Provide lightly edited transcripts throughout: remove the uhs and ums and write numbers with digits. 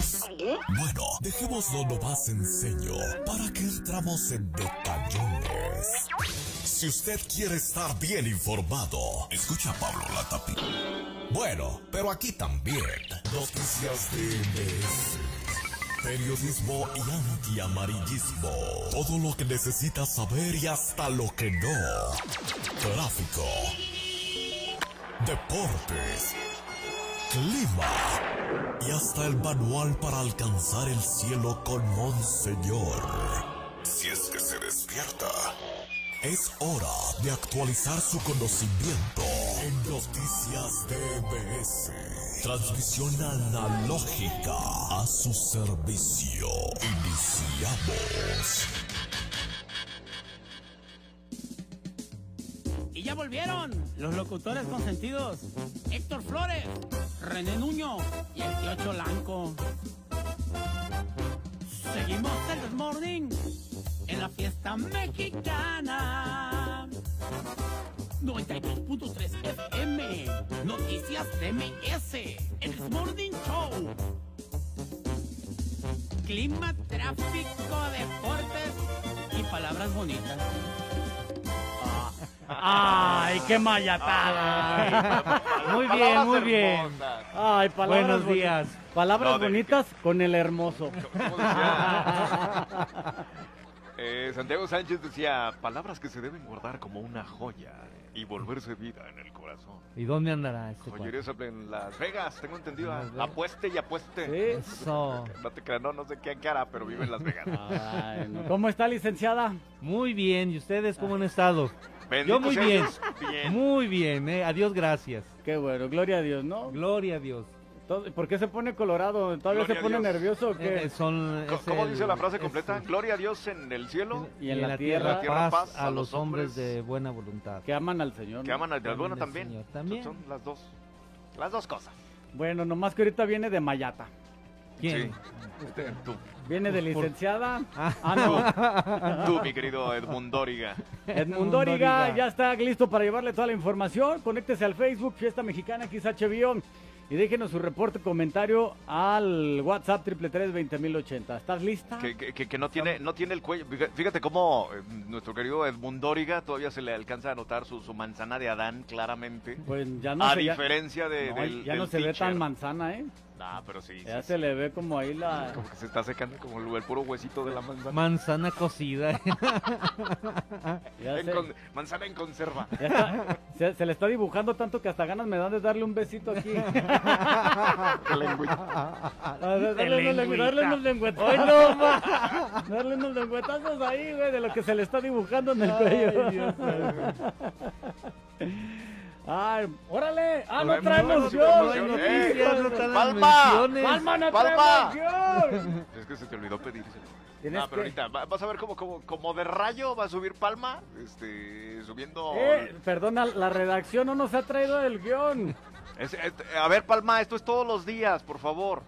detalles. Bueno, dejémoslo lo más sencillo, para que entramos en detallones. Si usted quiere estar bien informado, escucha a Pablo Latapí. Bueno, pero aquí también, noticias de MS. Periodismo y antiamarillismo. Todo lo que necesitas saber y hasta lo que no. Tráfico. Deportes. Clima. Y hasta el manual para alcanzar el cielo con Monseñor. Si es que se despierta. Es hora de actualizar su conocimiento en Noticias DBS. Transmisión analógica a su servicio. Iniciamos. Y ya volvieron los locutores consentidos: Héctor Flores, René Nuño y el tío Cholanco. Seguimos el This Morning en la fiesta mexicana. 92.3 FM, Noticias MS, el This Morning Show. Clima, tráfico, deportes y palabras bonitas. ¡Ay, qué mayatada! Muy bien, muy bien. Ay, palabras Buenos días. Palabras bonitas con el hermoso. ¿Cómo decía? Santiago Sánchez decía, palabras que se deben guardar como una joya y volverse vida en el corazón. ¿Y dónde andará este Joyería en Las Vegas, tengo entendido. Apueste y apueste. ¿Sí? Eso. No te creas, no sé qué cara, pero vive en Las Vegas. Ay, no. ¿Cómo está, licenciada? Muy bien. ¿Y ustedes cómo han estado? Bendito Yo muy sea bien. Dios. Bien. Muy bien, Adiós, gracias. Qué bueno, gloria a Dios, ¿no? Gloria a Dios. ¿Por qué se pone colorado? ¿Todavía Gloria se a pone Dios. nervioso o qué? ¿Cómo dice la frase completa? es- Gloria a Dios en el cielo, Y en la tierra, paz a los hombres de buena voluntad. que aman al Señor, que ¿no? aman al Dios. Bueno, Aman al también. Señor, también. Son las dos cosas. Bueno, nomás que ahorita viene de Mayata. ¿Quién? Sí. Tú, Viene de Por- licenciada. Ah. No. tú, mi querido Edmundóriga. Edmundóriga ya está listo para llevarle toda la información. Conéctese al Facebook, Fiesta Mexicana XHBO. Y déjenos su reporte, comentario al WhatsApp 333-20080. ¿Estás lista? Que no tiene el cuello. Fíjate cómo nuestro querido Edmundóriga todavía se le alcanza a notar su manzana de Adán claramente. Pues ya no A se, ya- diferencia de, no, del ya no del se ve teacher. tan manzana, ¿eh? Nah, pero sí. Ya sí, se sí. le ve como ahí la... Como que se está secando como el puro huesito de la manzana. Manzana cocida. Ya Manzana en conserva. ya está- se le está dibujando tanto que hasta ganas me dan de darle un besito aquí. Darle unos lengüetazos. Darle unos lengüetazos ahí, güey, de lo que se le está dibujando en el cuello. Ay, órale. Ah, no traemos Traemos guión. noticias, no están las ¡Palma! menciones. Palma, no ¡Palma! traemos guión. Es que se te olvidó pedírselo. Tienes Pero que- ahorita vas a ver como de rayo va a subir Palma, subiendo. Perdona, la redacción no nos ha traído el guión. A ver, Palma, esto es todos los días, por favor.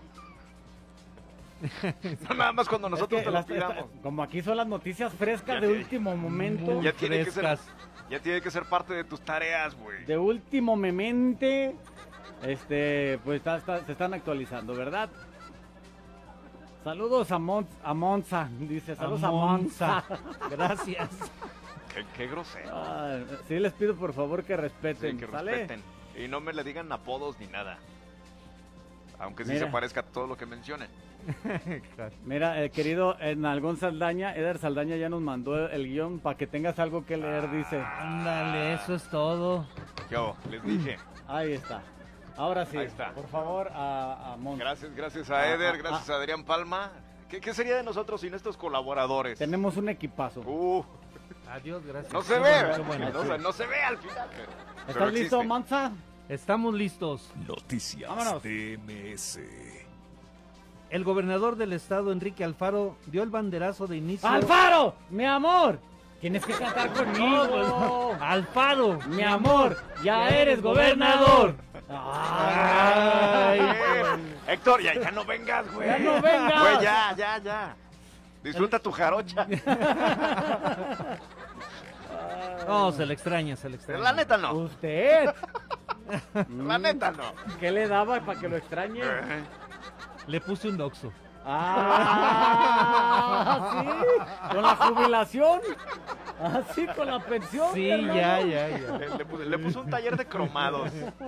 No nada más cuando nosotros Es que te lo pidamos. como aquí son las noticias frescas Ya de te- último momento. Ya tiene que ser, frescas. ya tiene que ser parte de tus tareas, güey. De último memente, pues se están actualizando, ¿verdad? Saludos a Monza, dice, saludos a Monza. Gracias. Qué grosero. Ah, sí, les pido por favor que Sí, respeten, que ¿sale? respeten. Y no me le digan apodos ni nada. Aunque sí Mira. se parezca a todo lo que mencionen. Mira, el querido Nalgón Saldaña, Eder Saldaña ya nos mandó el guión para que tengas algo que leer, dice. Ándale, eso es todo. Yo les dije. Ahí está. Ahora sí, Ahí está. por favor, a Monza. Gracias a Eder, gracias a Adrián Palma. ¿Qué sería de nosotros sin estos colaboradores? Tenemos un equipazo. Adiós, gracias. No se Qué ve, bueno, qué bueno. no se ve al final. pero ¿Estás listo, existe. Monza? Estamos listos. Noticias Vámonos. DMS. El gobernador del estado, Enrique Alfaro, dio el banderazo de inicio. ¡Alfaro! ¡Mi amor! Tienes que cantar conmigo. ¡Alfaro! Mi amor, ya eres gobernador. Ay, Héctor, ya no vengas, güey. Ya no vengas. Güey, ya. Disfruta tu jarocha. No, se le extraña, se le extraña. La neta no. Usted. La neta no. ¿Qué le daba para que lo extrañe? Le puse un Oxxo. Ah, sí, con la jubilación, así con la pensión. Sí, hermano. ya. Le puso un taller de cromados.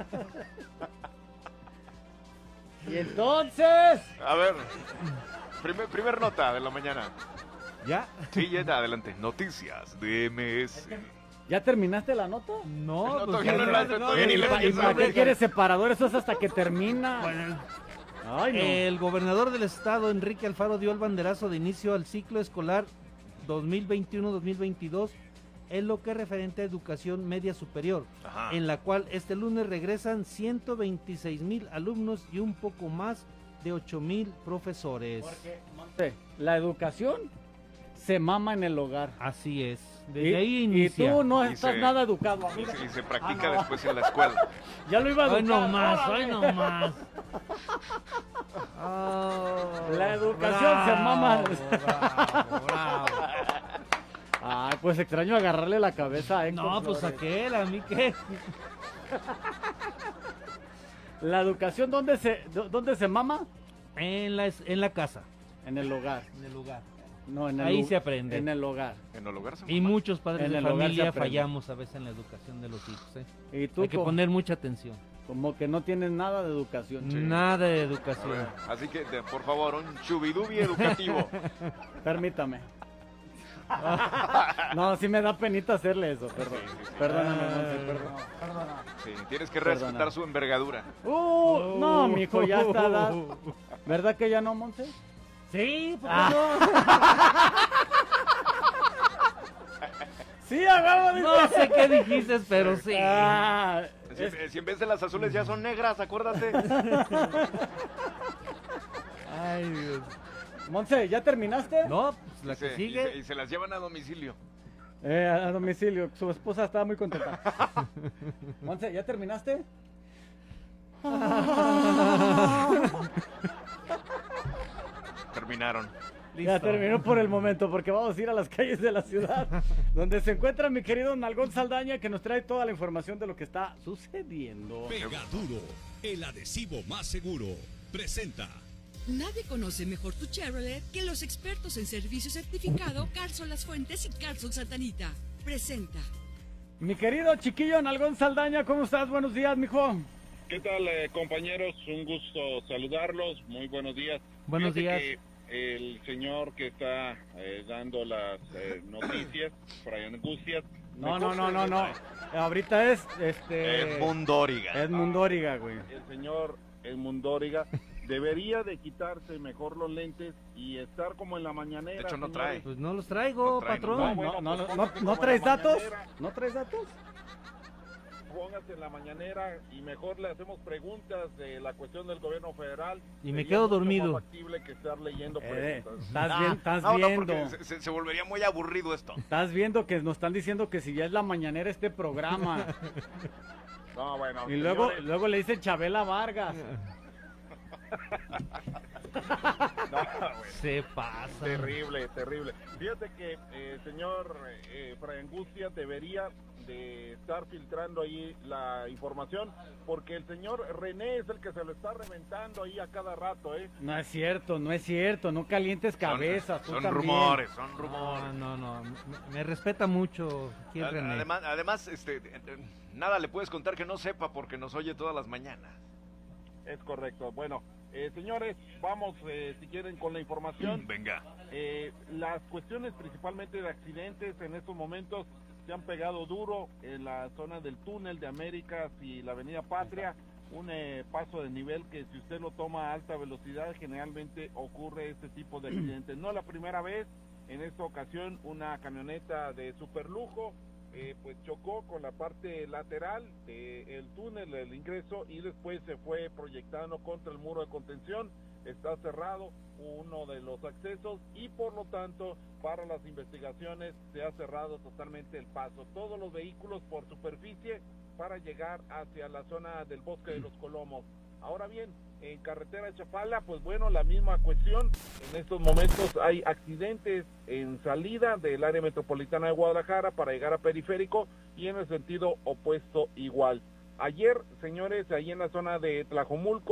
Y entonces, A ver, primer nota de la mañana. ¿Ya? Sí, ya, adelante. Noticias de MS. ¿ya terminaste la nota? No, todavía no la- todavía ni la ¿Y empieza. para qué quieres separador? Eso es hasta que termina. Ay, no. El gobernador del estado, Enrique Alfaro, dio el banderazo de inicio al ciclo escolar 2021-2022 en lo que es referente a educación media superior, Ajá. en la cual este lunes regresan 126,000 alumnos y un poco más de 8,000 profesores. Sí, la educación se mama en el hogar. Así es. Y, Desde ahí y inicia. tú no Y estás se- nada educado. Y amiga. se practica no. después en la escuela. Ya lo iba a Hoy educar. no más, órale. hoy no más. La educación se mama. Bravo. Ay, pues extraño agarrarle la cabeza a Héctor No, pues Flores. aquel, a mí qué. La educación, ¿dónde se mama? En la casa, En el hogar. en el lugar. No, en el Ahí lu- se aprende. En el hogar. En el hogar se Y mama. muchos padres En de el hogar se familia aprende. fallamos a veces en la educación de los hijos. Y tú Hay que poner mucha atención. como que no tienes nada de educación. Sí. Nada de A educación. ver, así que, por favor, un chubidubi educativo. Permítame. No, sí me da penita hacerle eso, perdón. Sí. Perdóname, Monse, perdona. Sí, tienes que Perdona. respetar su envergadura. No, mijo, ya está edad. ¿Verdad que ya no, Monse? Sí, ¿por qué Ah. Sí, agarro, no? No sé qué dijiste, pero sí. Ah, Si en vez de las azules ya son negras, acuérdate. Ay, Dios. Monse, ¿ya terminaste? No, pues la que sigue. Y se las llevan a domicilio. A domicilio. Su esposa estaba muy contenta. Monse, ¿ya terminaste? Terminaron. Ya Listo. terminó por el momento, porque vamos a ir a las calles de la ciudad, donde se encuentra mi querido Nalgón Saldaña, que nos trae toda la información de lo que está sucediendo. Pega Duro, el adhesivo más seguro, presenta. Nadie conoce mejor tu Chevrolet que los expertos en servicio certificado Carson Las Fuentes y Carson Santanita. Presenta. Mi querido chiquillo Nalgón Saldaña, ¿cómo estás? Buenos días, mijo. ¿Qué tal, compañeros? Un gusto saludarlos. Muy buenos días. Buenos Fíjate días. que el señor que está dando las noticias, Fray Angustias. No. Ahorita es Edmund Dóriga. Edmund Dóriga, güey. El señor Edmund Dóriga debería de quitarse mejor los lentes y estar como en la mañanera. De hecho, no señores. trae. Pues no los traigo, No trae, patrón. no. Bueno, No, pues no, póngase ¿no como traes en la datos? mañanera. ¿No traes datos? Póngase en la mañanera y mejor le hacemos preguntas de la cuestión del gobierno federal. Y me Sería quedo mucho dormido. más factible que estar leyendo preguntas. Estás No, viendo. porque se volvería muy aburrido esto. Estás viendo que nos están diciendo que si ya es la mañanera este programa. No, bueno, Y luego, señores, luego le dicen Chabela Vargas. no, güey. Se pasa. Terrible, terrible. Fíjate que señor Fray Angustia debería de estar filtrando ahí la información, porque el señor René es el que se lo está reventando ahí a cada rato, ¿eh? No es cierto, no calientes cabezas. tú Son también. rumores, son rumores. No. Me respeta mucho aquí el René. Además, nada le puedes contar que no sepa porque nos oye todas las mañanas. Es correcto. Bueno, señores, vamos, si quieren, con la información. Venga. Las cuestiones principalmente de accidentes en estos momentos se han pegado duro en la zona del túnel de Américas y la avenida Patria, un paso de nivel que si usted lo toma a alta velocidad generalmente ocurre este tipo de accidentes. No la primera vez, en esta ocasión una camioneta de superlujo pues chocó con la parte lateral del túnel, el ingreso, y después se fue proyectando contra el muro de contención. Está cerrado uno de los accesos y por lo tanto para las investigaciones se ha cerrado totalmente el paso. Todos los vehículos por superficie para llegar hacia la zona del Bosque de los Colomos. Ahora bien, en carretera Chapala, pues bueno, la misma cuestión. En estos momentos hay accidentes en salida del área metropolitana de Guadalajara para llegar a Periférico y en el sentido opuesto igual. Ayer, señores, ahí en la zona de Tlajomulco,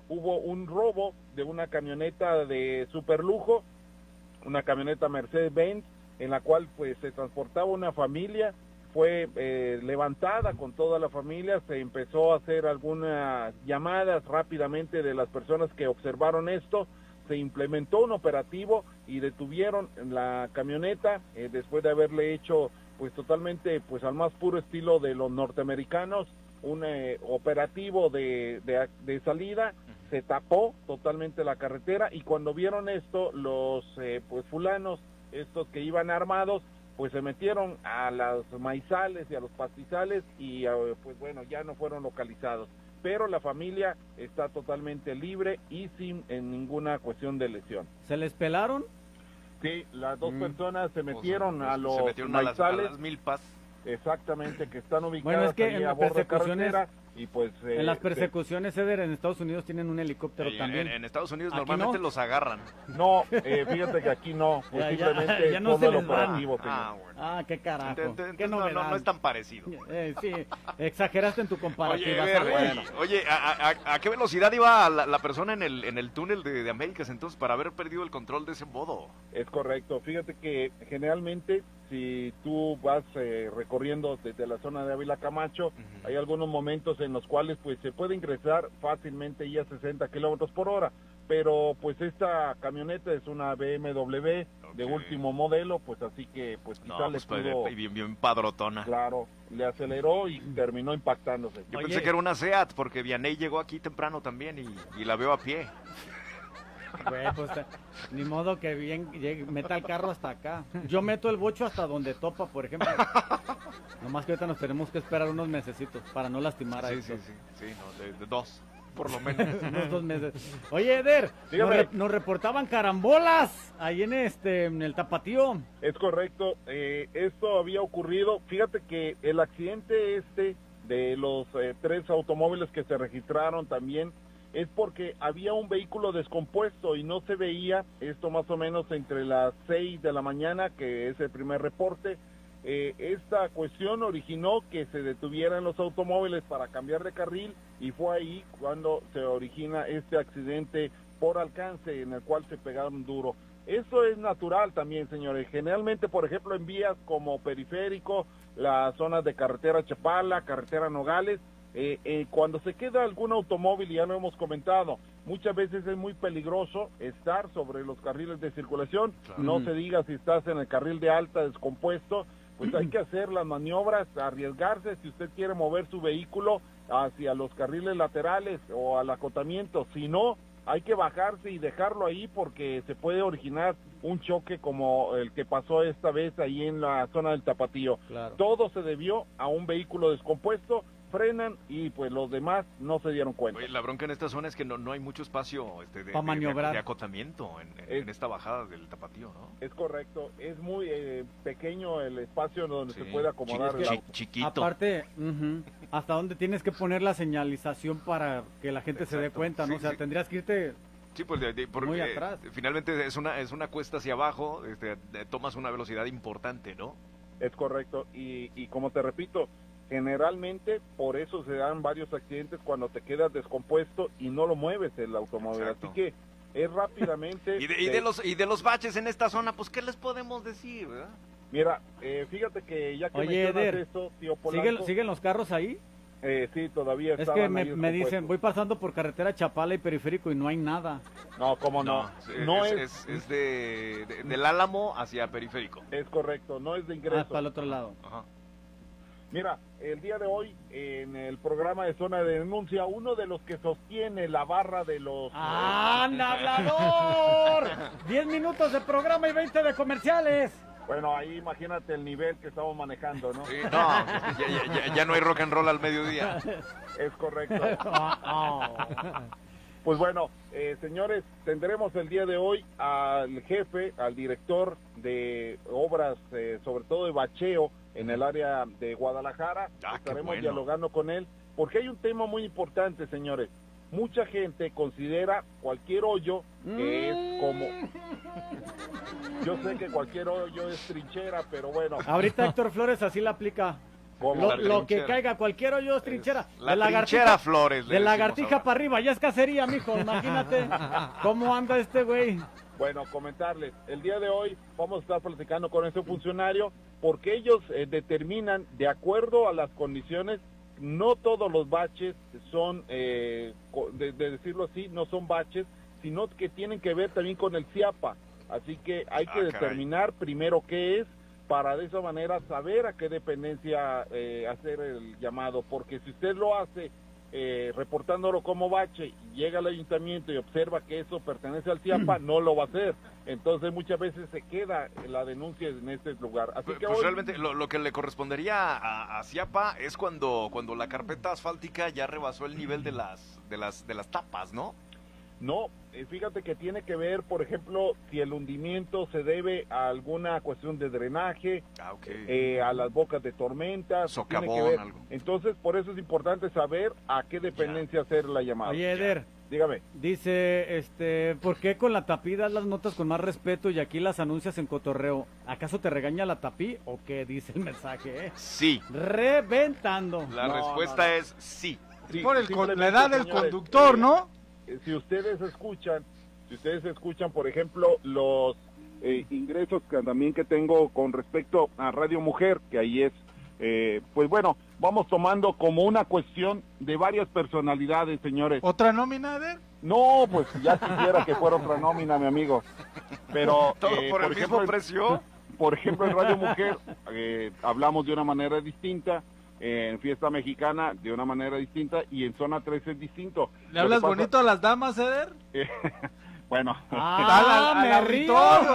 hubo un robo de una camioneta de superlujo, una camioneta Mercedes-Benz, en la cual pues se transportaba una familia. Fue levantada con toda la familia, se empezó a hacer algunas llamadas rápidamente de las personas que observaron esto, se implementó un operativo y detuvieron la camioneta después de haberle hecho pues totalmente pues al más puro estilo de los norteamericanos, un operativo de salida, se tapó totalmente la carretera y cuando vieron esto los pues fulanos, estos que iban armados, pues se metieron a los maizales y a los pastizales y pues bueno, ya no fueron localizados. Pero la familia está totalmente libre y sin ninguna cuestión de lesión. ¿Se les pelaron? Sí, las dos personas se metieron a los maizales. A las milpas. Exactamente, que están ubicadas bueno, es que en a las bordo de persecuciones... carretera. Y pues, en las persecuciones, Eder, en Estados Unidos tienen un helicóptero también. En Estados Unidos normalmente los agarran. No, fíjate que aquí no, pues simplemente ya no todo se el les operativo. Bueno. Qué carajo. Qué no es tan parecido. Sí, exageraste en tu comparativa. Oye, ¿a qué velocidad iba la persona en el túnel de Américas entonces para haber perdido el control de ese modo? Es correcto, fíjate que generalmente si tú vas recorriendo desde la zona de Ávila Camacho, hay algunos momentos en los cuales pues se puede ingresar fácilmente ya a 60 kilómetros por hora, pero pues esta camioneta es una BMW de último modelo, pues así que pues quizá le pudo... bien padrotona. Claro, le aceleró y terminó impactándose. Yo pensé que era una Seat porque Vianney llegó aquí temprano también y la veo a pie. Güey, pues ni modo que bien meta el carro hasta acá. Yo meto el bocho hasta donde topa, por ejemplo. Nomás que ahorita nos tenemos que esperar unos mesecitos para no lastimar a esto. Sí, no, de dos, por lo menos. Unos 2 meses. Oye, Eder, nos reportaban carambolas ahí en el Tapatío. Es correcto, esto había ocurrido. Fíjate que el accidente de los 3 automóviles que se registraron también es porque había un vehículo descompuesto y no se veía, esto más o menos entre las 6 de la mañana, que es el primer reporte. Esta cuestión originó que se detuvieran los automóviles para cambiar de carril y fue ahí cuando se origina este accidente por alcance en el cual se pegaron duro. Eso es natural también, señores. Generalmente, por ejemplo, en vías como Periférico, las zonas de carretera Chapala, carretera Nogales, cuando se queda algún automóvil, ya lo hemos comentado, muchas veces es muy peligroso estar sobre los carriles de circulación, claro. No se diga si estás en el carril de alta descompuesto, pues hay que hacer las maniobras, arriesgarse si usted quiere mover su vehículo hacia los carriles laterales o al acotamiento, si no, hay que bajarse y dejarlo ahí porque se puede originar un choque como el que pasó esta vez ahí en la zona del Tapatío. Claro. Todo se debió a un vehículo descompuesto, frenan y pues los demás no se dieron cuenta. Oye, la bronca en esta zona es que no hay mucho espacio para maniobrar, de acotamiento en esta bajada del Tapatío, ¿no? Es correcto, es muy pequeño el espacio donde se puede acomodar el auto. Chiquito. Aparte, hasta dónde tienes que poner la señalización para que la gente se dé cuenta, ¿no? O sea, tendrías que irte... Sí, pues muy atrás. Finalmente es una cuesta hacia abajo, tomas una velocidad importante, ¿no? Es correcto, y como te repito, generalmente por eso se dan varios accidentes cuando te quedas descompuesto y no lo mueves el automóvil. Exacto. Así que es rápidamente... y de los baches en esta zona, pues ¿qué les podemos decir, verdad? Mira, fíjate que ya que mencionas esto, tío Polanco... ¿Siguen los carros ahí? Sí, todavía es que me dicen, voy pasando por carretera Chapala y Periférico y no hay nada. No, ¿cómo no? Es del Álamo hacia Periférico. Es correcto, no es de ingreso. Para el otro lado. Ajá. Mira, el día de hoy, en el programa de Zona de Denuncia, uno de los que sostiene la barra de los... ¡Anda, hablador! 10 minutos de programa y 20 de comerciales. Bueno, ahí imagínate el nivel que estamos manejando, ¿no? Sí, no, ya no hay rock and roll al mediodía. Es correcto. Pues bueno, señores, tendremos el día de hoy al jefe, al director de obras, sobre todo de bacheo, en el área de Guadalajara. Estaremos dialogando con él, porque hay un tema muy importante, señores. Mucha gente considera cualquier hoyo que es como... Yo sé que cualquier hoyo es trinchera, pero bueno. Ahorita Héctor Flores así la aplica. Lo que caiga, cualquier hoyo es trinchera. La trinchera Flores. De lagartija para arriba, ya es cacería, mijo, imagínate cómo anda este güey. Bueno, comentarles, el día de hoy vamos a estar platicando con este funcionario porque ellos determinan, de acuerdo a las condiciones, no todos los baches son, de decirlo así, no son baches, sino que tienen que ver también con el CIAPA. Así que hay que determinar primero qué es, para de esa manera saber a qué dependencia hacer el llamado, porque si usted lo hace reportándolo como bache y llega al ayuntamiento y observa que eso pertenece al CIAPA, no lo va a hacer. Entonces muchas veces se queda la denuncia en este lugar. Así que hoy... realmente lo que le correspondería a CIAPA es cuando la carpeta asfáltica ya rebasó el nivel de las tapas, ¿no? No, fíjate que tiene que ver, por ejemplo, si el hundimiento se debe a alguna cuestión de drenaje, a las bocas de tormentas, socavón, tiene que ver. Algo. Entonces, por eso es importante saber a qué dependencia hacer la llamada. Oye, Eder, dígame. Dice, ¿por qué con la Tapí das las notas con más respeto y aquí las anuncias en cotorreo? ¿Acaso te regaña la Tapí o qué dice el mensaje? Sí. Reventando. La respuesta es sí. Sí, por la edad del conductor, ¿no? Si ustedes escuchan, por ejemplo, los ingresos que tengo con respecto a Radio Mujer, que ahí es, pues bueno, vamos tomando como una cuestión de varias personalidades, señores. ¿Otra nómina, Eder? No, pues ya quisiera que fuera otra nómina, mi amigo. Pero ¿todo por el mismo precio? Por ejemplo, en Radio Mujer hablamos de una manera distinta. En Fiesta Mexicana de una manera distinta y en Zona 3 es distinto. ¿Le hablas bonito a las damas, Eder? Bueno. Me río.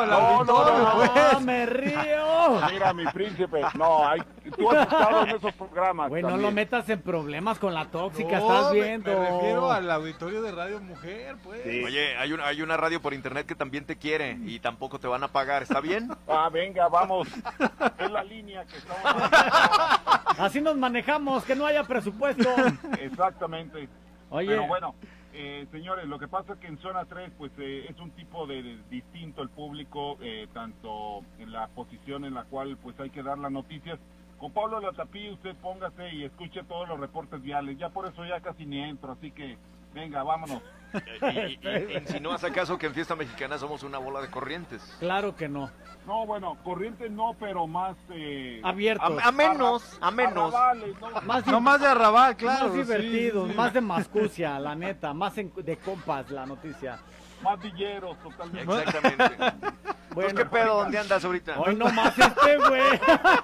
Me río. Mira, mi príncipe, tú has estado en esos programas. Güey, no lo metas en problemas con la tóxica, No, estás viendo. Me refiero al auditorio de Radio Mujer, pues. Sí. Oye, hay una radio por internet que también te quiere y tampoco te van a pagar, ¿está bien? Venga, vamos. Es la línea que estamos. Así nos manejamos, que no haya presupuesto. Exactamente. Oye. Pero bueno, señores, lo que pasa es que en Zona 3 pues es un tipo de distinto el público, tanto en la posición en la cual pues hay que dar las noticias. Con Pablo Latapí usted póngase y escuche todos los reportes viales, ya por eso ya casi ni entro, así que venga, vámonos. Y insinúas acaso que en Fiesta Mexicana somos una bola de corrientes. Claro que no. No, bueno, corrientes no, pero más... abiertos. A menos. Arrabales, ¿no? Más de arrabal, claro. Más divertidos, sí. más de mascucia, la neta, más de compas la noticia. Más villeros, totalmente. Exactamente. Bueno, ¿Qué pedo? ¿Dónde andas ahorita? Hoy nomás güey.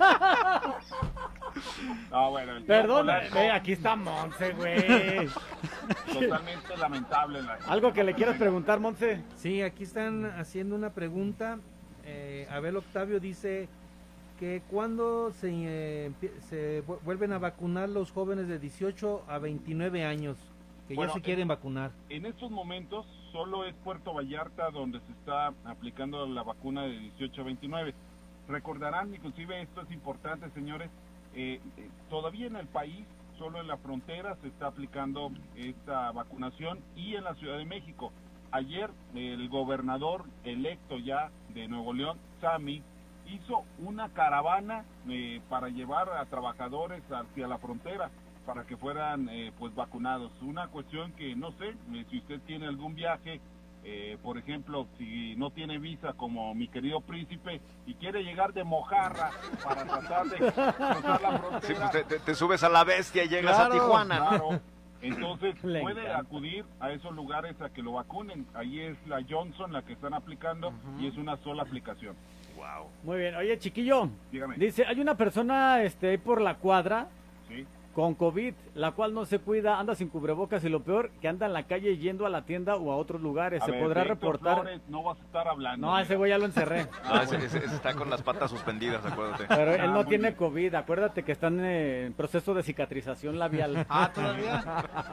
No, bueno. Perdón, aquí está Monse, güey. Totalmente lamentable. ¿Algo que le quieras preguntar, Monse? Sí, aquí están haciendo una pregunta. Abel Octavio dice que cuando se vuelven a vacunar los jóvenes de 18 a 29 años, que ya se quieren vacunar. En estos momentos solo es Puerto Vallarta donde se está aplicando la vacuna de 18 a 29. Recordarán, inclusive esto es importante, señores, todavía en el país, solo en la frontera se está aplicando esta vacunación y en la Ciudad de México. Ayer el gobernador electo ya de Nuevo León, Sammy, hizo una caravana para llevar a trabajadores hacia la frontera para que fueran pues vacunados. Una cuestión que no sé, si usted tiene algún viaje, por ejemplo, si no tiene visa como mi querido príncipe y quiere llegar de mojarra para tratar de cruzar la frontera. Sí, pues te subes a la bestia y llegas a Tijuana. Claro. Entonces puede acudir a esos lugares a que lo vacunen. Ahí es la Johnson la que están aplicando y es una sola aplicación. Wow. Muy bien. Oye, chiquillo, dígame. Dice, hay una persona ahí por la cuadra ¿sí? con COVID, la cual no se cuida, anda sin cubrebocas y lo peor, que anda en la calle yendo a la tienda o a otros lugares. ¿Se podrá reportar? Flores, no vas a estar hablando. No, ese güey ya lo encerré. No, ese está con las patas suspendidas, acuérdate. Pero él no tiene COVID, acuérdate que están en proceso de cicatrización labial. ¿Todavía?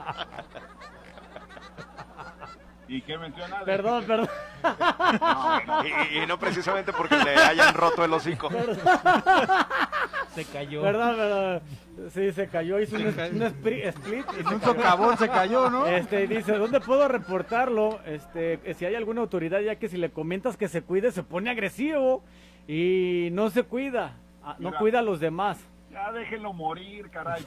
¿Y qué mencionas? Perdón. Y no precisamente porque le hayan roto el hocico. Se cayó. Perdón. Sí, se cayó, hizo un split. En un socavón se cayó, ¿no? Dice, ¿dónde puedo reportarlo? Si hay alguna autoridad, ya que si le comentas que se cuide, se pone agresivo y no se cuida, no cuida a los demás. Ya déjenlo morir, caray.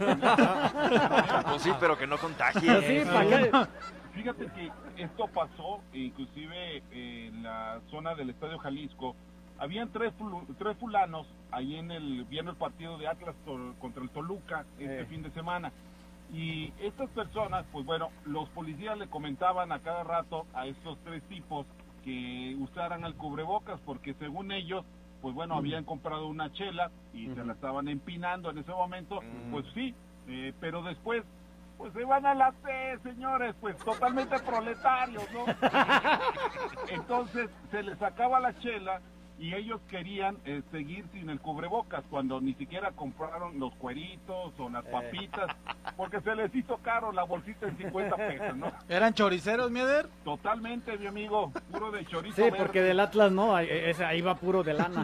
Pues sí, pero que no contagie. Sí, ¿para qué? Fíjate que esto pasó, inclusive en la zona del Estadio Jalisco. Habían tres fulanos ahí viendo el partido de Atlas contra el Toluca este fin de semana. Y estas personas, pues bueno, los policías le comentaban a cada rato a estos tres tipos que usaran el cubrebocas, porque según ellos, pues bueno, habían comprado una chela y se la estaban empinando en ese momento, pues sí, pero después, pues se van a la C, señores, pues totalmente proletarios, ¿no? Entonces se les acaba la chela y ellos querían seguir sin el cubrebocas cuando ni siquiera compraron los cueritos o las papitas, porque se les hizo caro la bolsita en 50 pesos, ¿no? ¿Eran choriceros, Mieder? Totalmente, mi amigo, puro de chorizo Sí, verde. porque del Atlas no, ahí va puro de lana.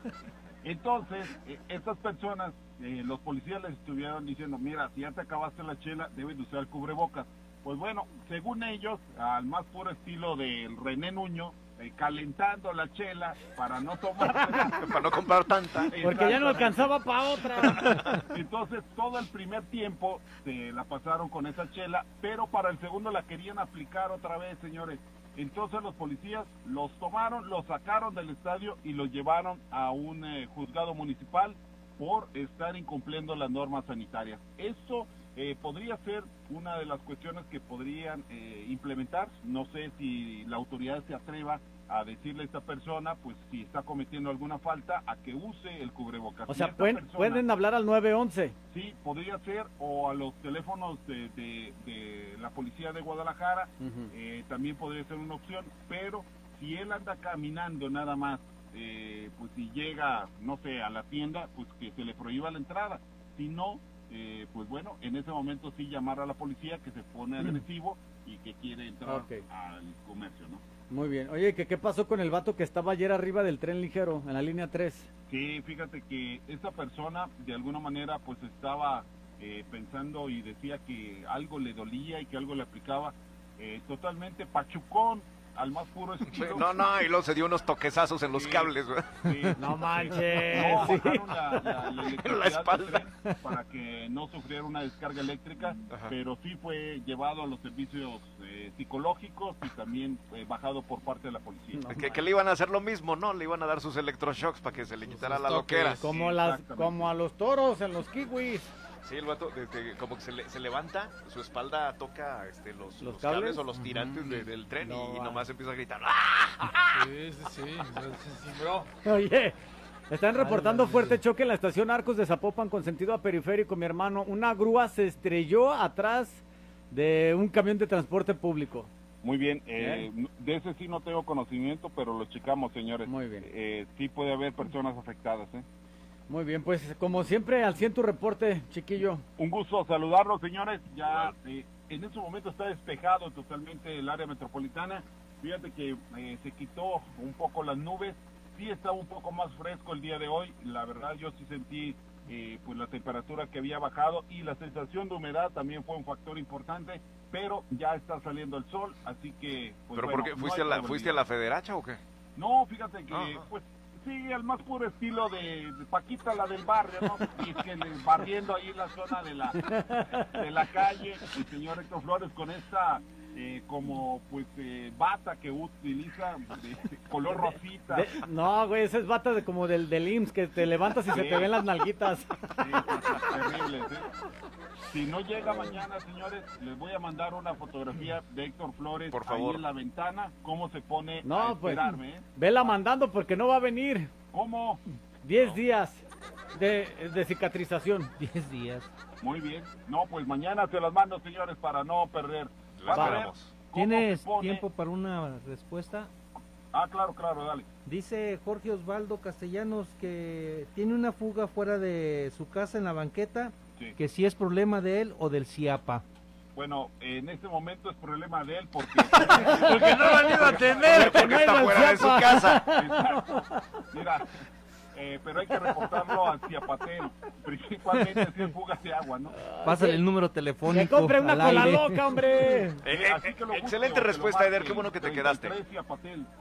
Entonces, estas personas, los policías les estuvieron diciendo, mira, si ya te acabaste la chela, debes de usar el cubrebocas. Pues bueno, según ellos, al más puro estilo del René Nuño, calentando la chela para no tomar, Para no comprar tanta. Porque ya no alcanzaba para otra. Entonces todo el primer tiempo se la pasaron con esa chela, pero para el segundo la querían aplicar otra vez, señores. Entonces los policías los tomaron, los sacaron del estadio y los llevaron a un juzgado municipal por estar incumpliendo las normas sanitarias. Eso podría ser una de las cuestiones que podrían implementar. No sé si la autoridad se atreva a decirle a esta persona, pues si está cometiendo alguna falta, a que use el cubrebocas. O sea, Si esta pueden hablar al 911. Sí, podría ser, o a los teléfonos de la policía de Guadalajara, también podría ser una opción, pero si él anda caminando nada más, pues si llega, no sé, a la tienda, pues que se le prohíba la entrada. Si no, pues bueno, en ese momento sí llamar a la policía que se pone agresivo y que quiere entrar al comercio, ¿no? Muy bien. Oye, ¿qué pasó con el vato que estaba ayer arriba del tren ligero, en la línea 3? Sí, fíjate que esta persona de alguna manera pues estaba pensando y decía que algo le dolía y que algo le aplicaba, totalmente pachucón, al más puro estilo. No, y luego se dio unos toquezazos en los cables, güey. Sí, No manches. No, bajaron la En la espalda. del tren para que no sufriera una descarga eléctrica, pero sí fue llevado a los servicios psicológicos y también bajado por parte de la policía. Que le iban a hacer lo mismo, ¿no? Le iban a dar sus electroshocks para que se le quitara la loquera. Como a los toros en los kiwis. Sí, el vato, como que se levanta, su espalda toca los cables o los tirantes del tren y nomás empieza a gritar. ¡Ah! Sí, bro. Oye, están reportando fuerte choque en la estación Arcos de Zapopan con sentido a periférico, mi hermano. Una grúa se estrelló atrás de un camión de transporte público. Muy bien, de ese sí no tengo conocimiento, pero lo checamos, señores. Muy bien. Sí puede haber personas afectadas, Muy bien, pues como siempre, al 100 tu reporte, chiquillo. Un gusto saludarlos, señores. Ya en este momento está despejado totalmente el área metropolitana. Fíjate que se quitó un poco las nubes. Sí está un poco más fresco el día de hoy. La verdad yo sí sentí pues la temperatura que había bajado y la sensación de humedad también fue un factor importante, pero ya está saliendo el sol, así que... Pues, ¿Pero bueno, por qué? no ¿Fuiste a la Federacha o qué? No, fíjate que pues sí, al más puro estilo de Paquita, la del barrio, ¿no? Y es que barriendo ahí la zona de la calle, el señor Héctor Flores con esta como pues bata que utiliza de color rosita. No, güey, esa es bata como del IMSS, que te levantas y se te ven las nalguitas. Sí, pues, terribles, Si no llega mañana, señores, les voy a mandar una fotografía de Héctor Flores, por favor, ahí en la ventana, cómo se pone a esperarme. Pues, vela mandando porque no va a venir. ¿Cómo? 10 días de cicatrización. 10 días. Muy bien. No, pues mañana se las mando, señores, para no perder. ¿Tienes tiempo para una respuesta? Ah, claro, dale. Dice Jorge Osvaldo Castellanos que tiene una fuga fuera de su casa en la banqueta, que si es problema de él o del CIAPA. Bueno, en este momento es problema de él porque no lo han ido a atender, porque está fuera de su casa. Mira, pero hay que reportarlo al Ciapatel, principalmente si es fugas de agua, ¿no? Pásale el número telefónico. ¡Que compre una cola loca, hombre! Excelente respuesta, Eder, qué bueno que te quedaste.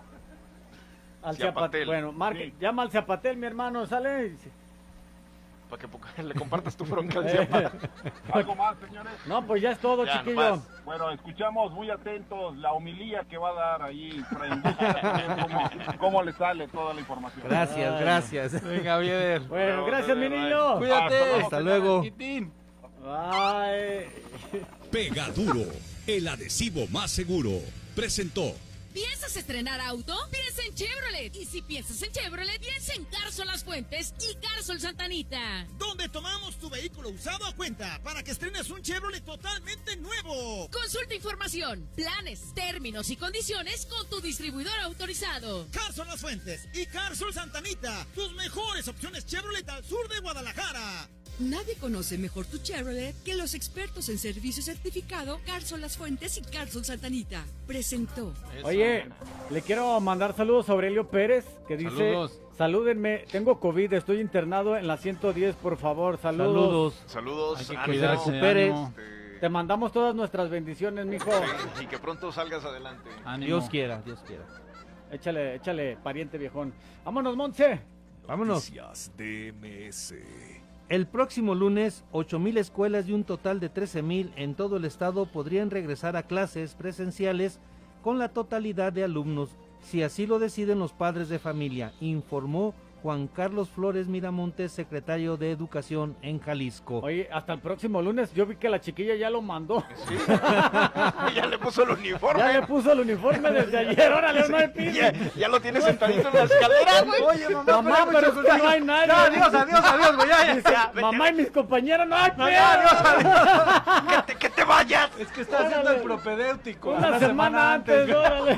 Al Ciapatel. Bueno, llama al Ciapatel, mi hermano, ¿sale? para que le compartas tu bronca al Chiapas. ¿Algo más, señores? No, pues ya es todo, Ya, chiquillo. nomás. Bueno, escuchamos muy atentos la homilía que va a dar ahí cómo le sale toda la información. Gracias, gracias. Venga, Mieder. Bueno, gracias, mi niño. Cuídate. Hasta luego. Chiquitín. Bye. Pega Duro, el adhesivo más seguro, presentó. ¿Piensas estrenar auto? Piensa en Chevrolet. Y si piensas en Chevrolet, piensa en Carsol Las Fuentes y Carsol Santa Anita. Donde tomamos tu vehículo usado a cuenta para que estrenes un Chevrolet totalmente nuevo. Consulta información, planes, términos y condiciones con tu distribuidor autorizado. Carsol Las Fuentes y Carsol Santa Anita, tus mejores opciones Chevrolet al sur de Guadalajara. Nadie conoce mejor tu Chevrolet que los expertos en servicio certificado Carsol Las Fuentes y Carsol Santa Anita. Presentó. Oye, le quiero mandar saludos a Aurelio Pérez, que dice, Saludos. salúdenme, tengo COVID, estoy internado en la 110, por favor, saludos. Saludos. Hay que ánimo. cuidarse, recuperes. ánimo. Te mandamos todas nuestras bendiciones, mijo. Y que pronto salgas adelante. Ánimo. Dios quiera, Dios quiera. Échale, pariente viejón. Vámonos, Montse. Vámonos. Noticias DMS. El próximo lunes, 8,000 escuelas y un total de 13,000 en todo el estado podrían regresar a clases presenciales con la totalidad de alumnos, si así lo deciden los padres de familia, informó Juan Carlos Flores Miramontes, secretario de Educación en Jalisco. Oye, hasta el próximo lunes, yo vi que la chiquilla ya lo mandó. Sí. Ya le puso el uniforme. Ya le puso el uniforme desde ayer, órale, no hay piso. Ya lo tiene sentadito en la escalera, güey. Oye, Mamá, pero es que no hay nadie. Ya, adiós, güey. Ya, Dice, ya. mamá y mis compañeros, no hay No, pedo. ya, adiós. Que te vayas. Es que está haciendo el propedéutico. Una semana antes, órale.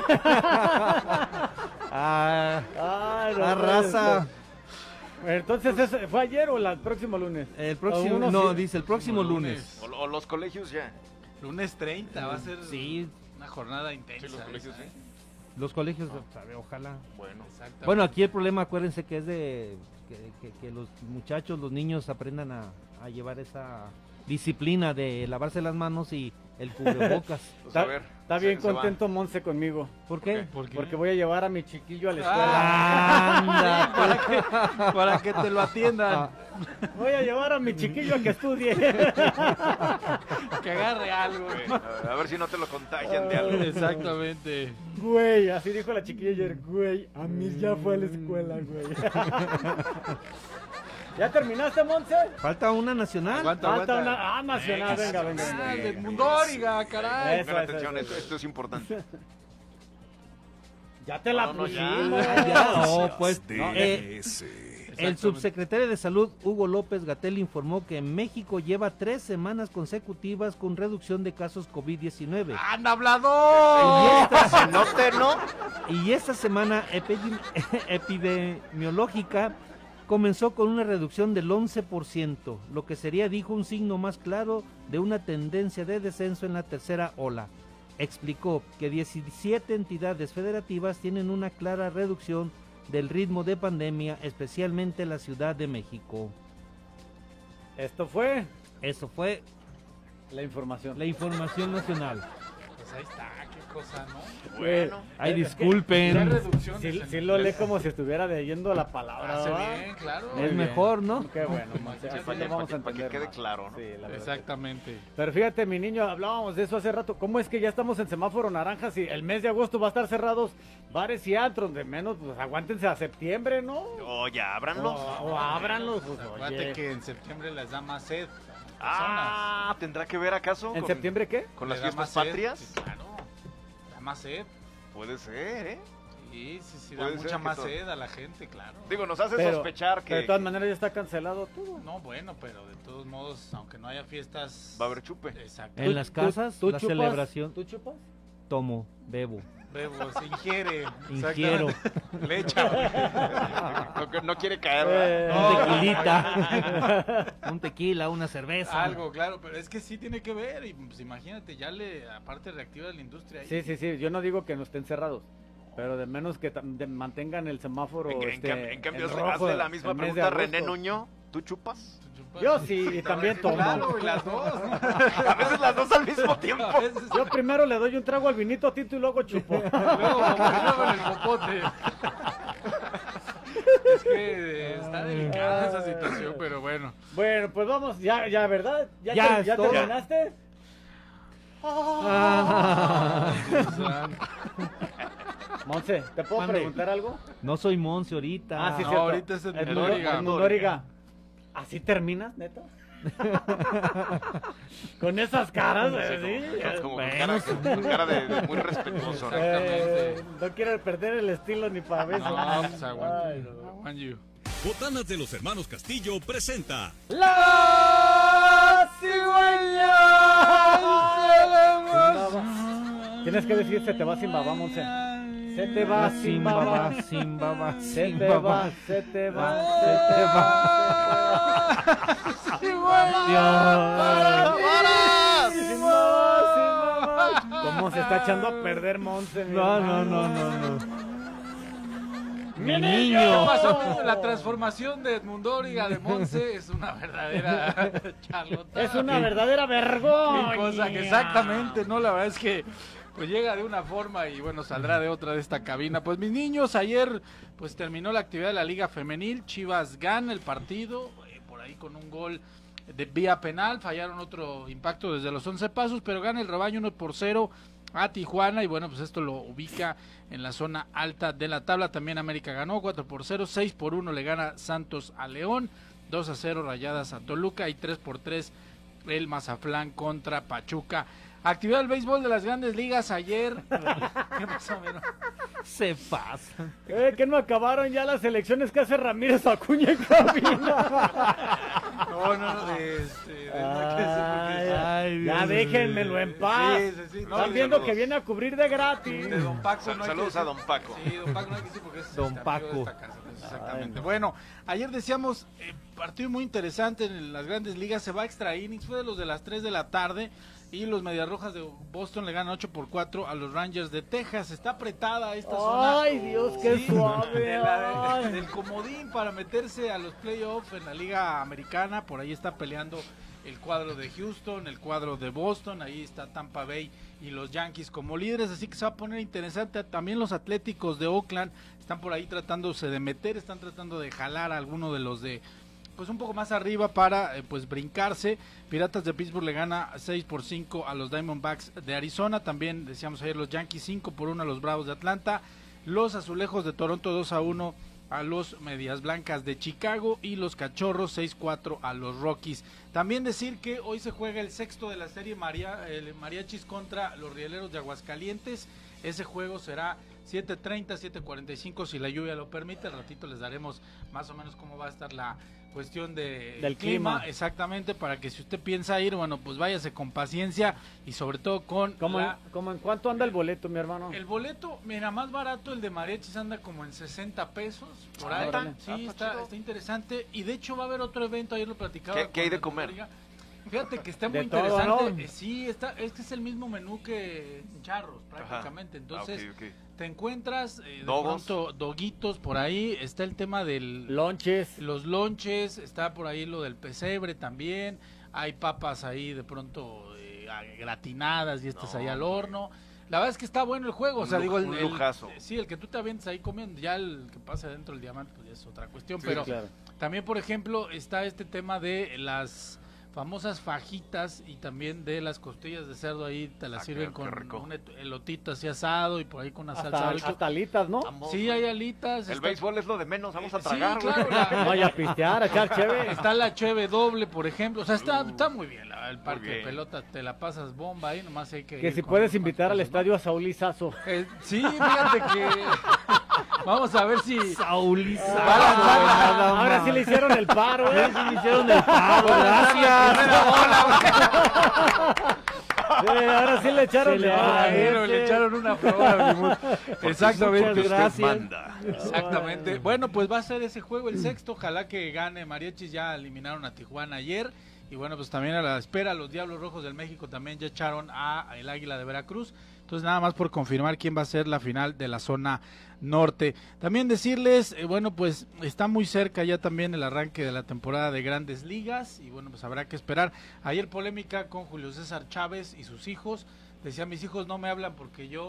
Ah, Ay, no raza. puede ser. Entonces, ¿fue ayer o el próximo lunes? El próximo, Uno no, sí. dice el próximo lunes. O los colegios ya. Lunes 30 va a ser Sí, una jornada intensa. Sí, los colegios esa, sí. los colegios, sabe, ojalá. Bueno. Exactamente. Bueno, aquí el problema, acuérdense que es de que los muchachos, los niños aprendan a llevar esa disciplina de lavarse las manos y el cubrebocas. Pues a ver, Está bien se va. contento Monse conmigo. ¿Por qué? ¿Por qué? Porque voy a llevar a mi chiquillo a la escuela. Anda. para que te lo atiendan. Voy a llevar a mi chiquillo a que estudie. Que agarre algo. A ver si no te lo contagian de algo. Exactamente. Güey, así dijo la chiquilla ayer. Güey, a mí ya fue a la escuela, güey. ¿Ya terminaste, Monse? Falta una nacional. Aguanta, Falta aguanta. una... Ah, nacional, venga, venga. Ah, venga. del Mundóriga, caray. Eso, Pongan eso, atención, eso. esto es importante. Ya te la No, pusimos. Ya, no, pues, DMS. el subsecretario de Salud, Hugo López Gatell, informó que México lleva 3 semanas consecutivas con reducción de casos COVID-19. ¡Anda, hablador! Se note, ¿no? Y esta semana epidemiológica comenzó con una reducción del 11%, lo que sería, dijo, un signo más claro de una tendencia de descenso en la tercera ola. Explicó que 17 entidades federativas tienen una clara reducción del ritmo de pandemia, especialmente la Ciudad de México. Esto fue Eso fue la información. la información nacional. Pues ahí está, qué cosa, ¿no? Bueno. Ay, Es que- La disculpen. reducción de Sí lo lee como si estuviera leyendo la palabra. Hace ¿verdad? bien, claro. Muy Es bien. mejor, ¿no? Qué bueno, Monse, así Para lo que- vamos a para que entender quede más. claro, ¿no? Sí, la verdad. Exactamente. Pero fíjate, mi niño, hablábamos de eso hace rato. ¿Cómo es que ya estamos en semáforo naranja? Si el mes de agosto va a estar cerrados bares y antros, de menos, pues aguántense a septiembre, ¿no? Oh, ya, ábranlos. O ábranlos. Pues, Acuérdate oye. que en septiembre les da más sed. Ah, ¿tendrá que ver acaso ¿En con, septiembre qué? con Le las da fiestas más sed, patrias? sí, claro. Da más sed. Puede ser, ¿eh? Sí, da Puede ser mucha que más todo. sed a la gente, claro. Digo, nos hace Pero- sospechar Pero de que todas maneras ya está cancelado todo. No, bueno, pero de todos modos, aunque no haya fiestas... va a haber chupe. Exacto. En las casas, la chupas? celebración. ¿Tú chupas? Tomo, bebo, Bebo, se ingiere. ingiero. Exactamente. Le echa. No quiere caer, ¿verdad? Un No. tequilita, un tequila, una cerveza. Algo, claro, pero es que sí tiene que ver. Y pues imagínate, ya aparte reactiva la industria ahí. Sí, yo no digo que no estén cerrados. Pero de menos que mantengan el semáforo. En cambio, en rojo hazle la misma el mes de pregunta a René agosto. Nuño. ¿Tú chupas? ¿Tú chupas? Yo sí, y también tomo. Claro, y las dos. A veces las dos al mismo tiempo. A veces- Yo primero le doy un trago al vinito tinto y luego chupo. luego en el popote. Es que está delicada esa situación, pero bueno. Bueno, pues vamos, ya, ¿verdad? Ya terminaste? Monse, ¿te puedo Mande. preguntar algo? No soy Monse ahorita. Sí, No, cierto. ahorita es Edmundo Noriga. ¿Así terminas, neta? Con esas caras, ¿sí? Como con cara de muy respetuoso. No quiero perder el estilo ni para veces. No, pues aguanta. Botanas de los hermanos Castillo presenta ¡La cigüeña! Tienes que decir se te va sin baba, Monse. Se te va sin baba, sin baba, se te va, se te va, se te va. ¿Cómo se está echando a perder Monse? No. ¡Mi ¿Qué pasó? La transformación de Edmundóriga de Monse es una verdadera charlota. Es una verdadera vergüenza. Qué cosa que exactamente, ¿no? La verdad es que pues llega de una forma y bueno, saldrá de otra de esta cabina. Pues mis niños, ayer pues terminó la actividad de la Liga Femenil, Chivas gana el partido, por ahí con un gol de vía penal, fallaron otro impacto desde los 11 pasos, pero gana el rebaño 1-0 a Tijuana y bueno, pues esto lo ubica en la zona alta de la tabla. También América ganó 4-0, 6-1 le gana Santos a León, 2-0 Rayadas a Toluca y 3-3 el Mazatlán contra Pachuca. Actividad del béisbol de las Grandes Ligas ayer. ¿Qué pasó, Mero? Se pasa. Que no acabaron ya las elecciones que hace Ramírez Acuña en cabina. Ya déjenmelo en paz. Sí. Están viendo que viene a cubrir de gratis. De Don Paco. Saludos a Don Paco. Sí, Don Paco no hay que decir porque es Don amigo Paco. de esta casa, exactamente. Bueno, ayer decíamos, partido muy interesante en las Grandes Ligas, se va a extra innings, fue de los de las 3 de la tarde y los Medias Rojas de Boston le ganan 8-4 a los Rangers de Texas. Está apretada esta zona. Ay, Dios, qué suave. Del comodín para meterse a los playoffs en la Liga Americana, por ahí está peleando el cuadro de Houston, el cuadro de Boston, ahí está Tampa Bay y los Yankees como líderes, así que se va a poner interesante. También los Atléticos de Oakland están por ahí tratándose de meter, están tratando de jalar a alguno de los de pues un poco más arriba para pues brincarse. Piratas de Pittsburgh le gana 6-5 a los Diamondbacks de Arizona. También decíamos ayer los Yankees 5-1 a los Bravos de Atlanta. Los Azulejos de Toronto 2-1 a los Medias Blancas de Chicago y los Cachorros 6-4 a los Rockies. También decir que hoy se juega el sexto de la serie Mariachis contra los Rieleros de Aguascalientes. Ese juego será 7:30, 7:45 si la lluvia lo permite. Al ratito les daremos más o menos cómo va a estar la cuestión del clima, exactamente, para que si usted piensa ir, bueno, pues váyase con paciencia y sobre todo con ¿Cómo en cuánto anda el boleto, mi hermano? el boleto. Mira, más barato el de Mariachis anda como en 60 pesos por ahí. Sí, está interesante y de hecho va a haber otro evento, ayer lo platicaba. ¿Qué hay de comer? Fíjate que está muy De todo, interesante. ¿no? Sí, es que es el mismo menú que en Charros prácticamente. Entonces okay. te encuentras de Dogos. pronto doguitos por ahí. Está el tema del Lonches. los lonches, está por ahí lo del pesebre también. Hay papas ahí de pronto gratinadas y estas ahí al horno. La verdad es que está bueno el juego, o sea, digo, un lujazo. Sí, el que tú te avientes ahí comiendo, ya el que pasa dentro del diamante pues ya es otra cuestión, Sí, pero claro. también, por ejemplo, está este tema de las famosas fajitas y también de las costillas de cerdo, ahí te las sirven con un elotito así asado y por ahí con una salsa. Hasta alitas, ¿no? Sí, hay alitas. El béisbol es lo de menos, vamos a Sí, tragar, güey. claro, Vaya a pistear, a echar chévere. Está la cheve doble, por ejemplo, o sea, está muy bien el parque bien. de pelota, te la pasas bomba ahí, nomás hay que Que ir si con puedes los invitar al ¿no? estadio a Saúl Izazo. Sí, fíjate que vamos a ver si Ahora sí le hicieron el paro, ¿eh? Sí le hicieron el paro, ahora sí le echaron le echaron una flor. Exactamente. Gracias. Exactamente. Bueno, pues va a ser ese juego el sexto. Ojalá que gane Mariachis. Ya eliminaron a Tijuana ayer. Y bueno, pues también a la espera, los Diablos Rojos del México también ya echaron a el Águila de Veracruz. Entonces nada más por confirmar quién va a ser la final de la zona norte. También decirles, bueno, pues está muy cerca ya también el arranque de la temporada de Grandes Ligas. Y bueno, pues habrá que esperar. Ayer polémica con Julio César Chávez y sus hijos. Decía, mis hijos no me hablan porque yo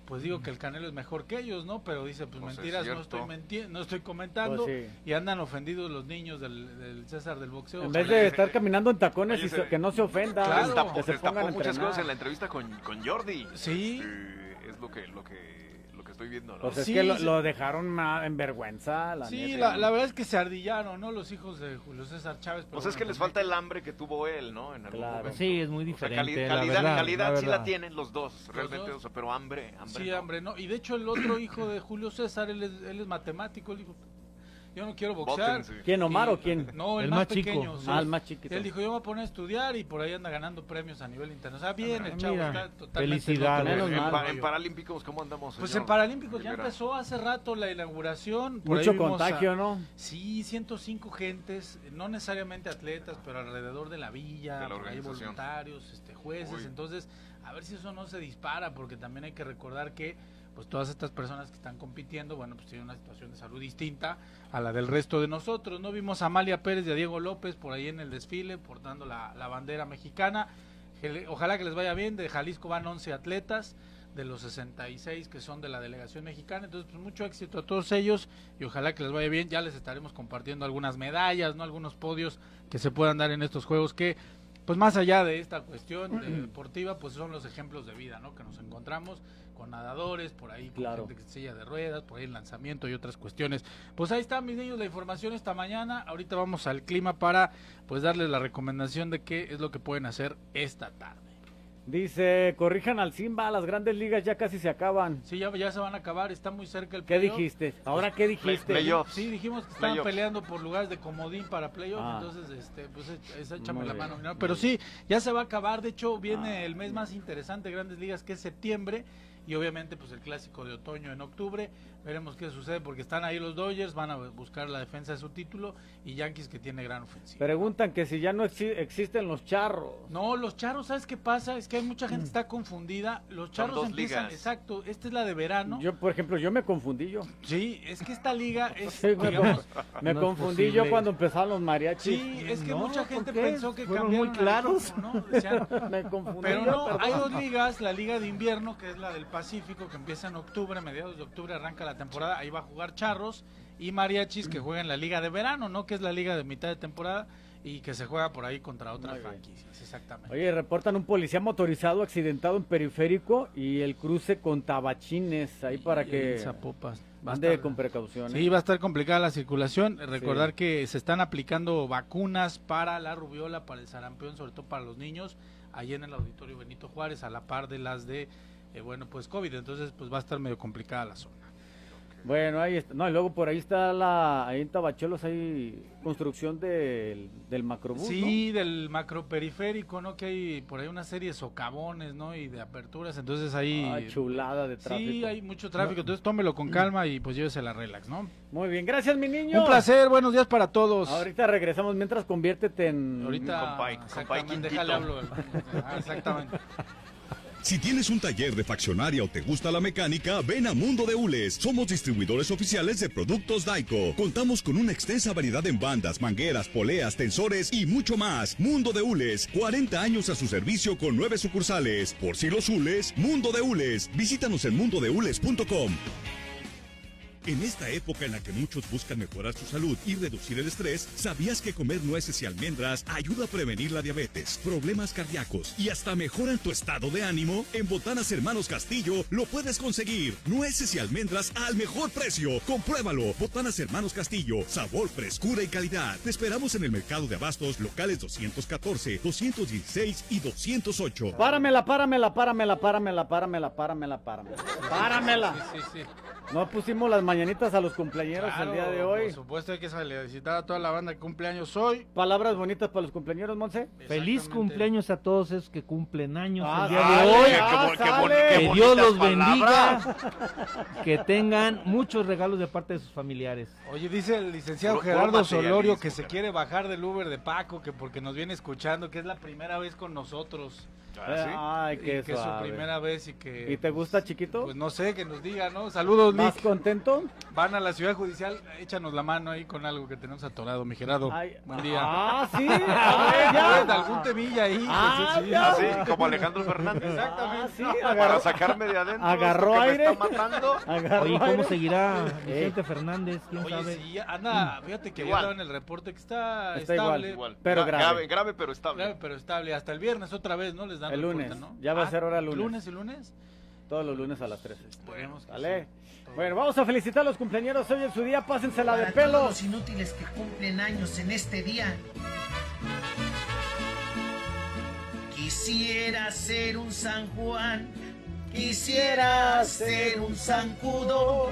pues digo que el Canelo es mejor que ellos, ¿no? Pero dice, pues mentiras, no estoy comentando, Pues sí. y andan ofendidos los niños del César del boxeo. En vez de estar caminando en tacones y que no se ofenda, Claro. que se Destapó pongan a muchas entrenar. cosas en la entrevista con Jordi. Sí. Es lo que estoy viendo, ¿no? Pues es Sí, que sí. lo dejaron en vergüenza. Sí, neta. la verdad es que se ardillaron, ¿no? Los hijos de Julio César Chávez. Pero Pues es que les falta el hambre que tuvo él, ¿no? En algún Claro. momento. Sí, es muy O sea, diferente. calidad sí verdad. la tienen los dos, realmente, dos. o sea, pero hambre Sí, no. hambre, ¿no? Y de hecho el otro hijo de Julio César, él es matemático, él dijo, yo no quiero boxear. Bótense. ¿Quién, Omar o quién? No, el El más más chico. pequeño. sí. El más chiquito. Él dijo, yo me voy a poner a estudiar y por ahí anda ganando premios a nivel internacional. Bien, el chavo mira, está totalmente felicidades. loco. Menos mal. En Paralímpicos, ¿cómo andamos? Pues señor en Paralímpicos ya Rivera? empezó hace rato la inauguración. Por Mucho ahí vimos contagio, ¿no? Sí, 105 gentes, no necesariamente atletas, pero alrededor de la villa, De la por ahí organización. voluntarios, jueces. Uy. Entonces, a ver si eso no se dispara, porque también hay que recordar que pues todas estas personas que están compitiendo, bueno, pues tienen una situación de salud distinta a la del resto de nosotros, ¿no? Vimos a Amalia Pérez y a Diego López por ahí en el desfile, portando la bandera mexicana. Ojalá que les vaya bien. De Jalisco van 11 atletas, de los 66 que son de la delegación mexicana. Entonces, pues mucho éxito a todos ellos y ojalá que les vaya bien. Ya les estaremos compartiendo algunas medallas, ¿no? Algunos podios que se puedan dar en estos juegos que, pues más allá de esta cuestión deportiva, pues son los ejemplos de vida, ¿no? Que nos encontramos con nadadores, por ahí con Claro. gente que se silla de ruedas, por ahí el lanzamiento y otras cuestiones. Pues ahí está, mis niños, la información esta mañana. Ahorita vamos al clima para pues darles la recomendación de qué es lo que pueden hacer esta tarde. Dice, corrijan al Simba, las grandes ligas ya casi se acaban. Sí, ya se van a acabar, está muy cerca el ¿Qué playoff. dijiste? ¿Ahora qué dijiste? Playoffs. Sí, dijimos que estaban Playoffs. peleando por lugares de comodín para playoff, Ah. entonces pues échame Muy la bien. mano, ¿no? Pero sí, ya se va a acabar. De hecho viene el mes más interesante de Grandes Ligas, que es septiembre, y obviamente pues el clásico de otoño en octubre. Veremos qué sucede, porque están ahí los Dodgers, van a buscar la defensa de su título, y Yankees, que tiene gran ofensiva. Preguntan que si ya no existen los charros. No, los charros, ¿sabes qué pasa? Es que hay mucha gente que está confundida. Los charros dos empiezan, ligas. exacto, esta es la de verano. Yo, por ejemplo, yo me confundí yo. Sí, es que esta liga es, Sí, digamos, me no es confundí posible. yo cuando empezaron los mariachis. sí, es que No, mucha ¿por gente qué? pensó que Fueron cambiaron muy al claros. equipo, ¿no? Decían, Me confundí. pero yo, no, perdón. hay dos ligas, la liga de invierno, que es la del Pacífico, que empieza en octubre, mediados de octubre arranca la temporada, ahí va a jugar charros, y mariachis, que juega en la liga de verano, ¿no? Que es la liga de mitad de temporada, y que se juega por ahí contra otras Muy bien. franquicias, exactamente. Oye, reportan un policía motorizado accidentado en periférico y el cruce con Tabachines, ahí para Y que en Zapopas. Va a ande estar- con precaución. Sí, va a estar complicada la circulación. Recordar que se están aplicando vacunas para la rubiola, para el sarampión, sobre todo para los niños, ahí en el Auditorio Benito Juárez, a la par de las de, pues COVID. Entonces, pues va a estar medio complicada la zona. Bueno, ahí está. No, y luego por ahí está ahí en Tabachelos hay construcción del macrobús, Sí, del macroperiférico, ¿no? Que hay por ahí una serie de socavones, ¿no? Y de aperturas, entonces ahí... ¿no? Ah, chulada de tráfico. Sí, hay mucho tráfico, entonces tómelo con calma y pues llévesela relax, ¿no? Muy bien, gracias mi niño. Un placer, buenos días para todos. Ahorita regresamos, mientras conviértete en... Ahorita, Compay exactamente, Quintito. déjale hablo. Exactamente. Si tienes un taller de faccionaria o te gusta la mecánica, ven a Mundo de Hules. Somos distribuidores oficiales de productos Daico. Contamos con una extensa variedad en bandas, mangueras, poleas, tensores y mucho más. Mundo de Hules, 40 años a su servicio con 9 sucursales. Por si los hules, Mundo de Hules. Visítanos en mundodehules.com. En esta época en la que muchos buscan mejorar su salud y reducir el estrés, ¿sabías que comer nueces y almendras ayuda a prevenir la diabetes, problemas cardíacos y hasta mejoran tu estado de ánimo? En Botanas Hermanos Castillo lo puedes conseguir. Nueces y almendras al mejor precio. Compruébalo. Botanas Hermanos Castillo. Sabor, frescura y calidad. Te esperamos en el mercado de abastos locales 214, 216 y 208. Páramela. Sí, sí. No pusimos las mañanitas a los cumpleañeros Claro, el día de hoy. Por supuesto, hay que felicitar a toda la banda que cumpleaños hoy. Palabras bonitas para los cumpleaños, Monse. Feliz Exactamente. cumpleaños a todos esos que cumplen años Ah, el día de sale, hoy. sale. Que Dios los bonitas bendiga. Que tengan muchos regalos de parte de sus familiares. Oye, dice el licenciado Puro Gerardo materialismo, Solorio que se cara. quiere bajar del Uber de Paco, que porque nos viene escuchando, que es la primera vez con nosotros. Ay, Y qué que es su suave. primera vez y que... ¿Y te gusta, chiquito? Pues no sé, que nos diga, ¿no? Saludos, ¿Más Lick. contento? van a la ciudad judicial, échanos la mano ahí con algo que tenemos atorado, mi Gerardo. Buen día. Sí. Algún temilla ahí. Así, como Alejandro Fernández. Exactamente. Para sacarme de adentro. Agarró aire. Me está matando. Oye, ¿cómo seguirá Vicente Fernández? ¿Quién Oye, sabe? sí, anda, fíjate que Igual. ya en el reporte que está igual, estable. pero grave. Grave, pero estable. Grave, pero estable. Hasta el viernes otra vez, ¿no? Les dan El lunes. reporte, ¿no? Ya va a ser hora lunes. ¿Lunes y lunes? Todos los lunes a las 13. Esperemos que ¿Vale? sí. Bueno, vamos a felicitar a los cumpleaños hoy en su día. Pásensela de Para pelo. todos los inútiles que cumplen años en este día. Quisiera ser un San Juan, quisiera ser un zancudo,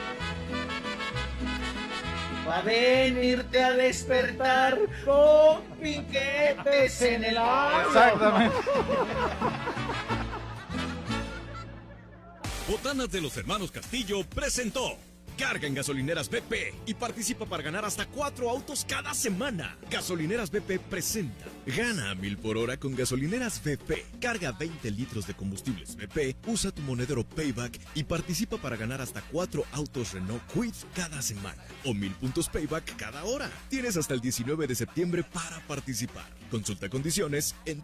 pa' venirte a despertar con piquetes en el aire. Exactamente. Botanas de los Hermanos Castillo presentó Carga en Gasolineras BP y participa para ganar hasta 4 autos cada semana. Gasolineras BP presenta Gana a 1000 por hora con Gasolineras BP. Carga 20 litros de combustibles BP, usa tu monedero Payback y participa para ganar hasta 4 autos Renault Kwid cada semana o 1000 puntos Payback cada hora. Tienes hasta el 19 de septiembre para participar. Consulta condiciones en